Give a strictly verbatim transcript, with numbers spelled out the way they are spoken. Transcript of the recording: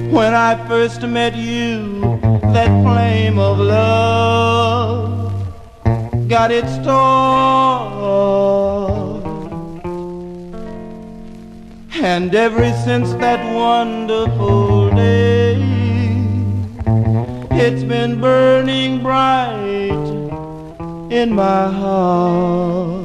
When I first met you, that flame of love got its start. And ever since that wonderful day, it's been burning bright in my heart.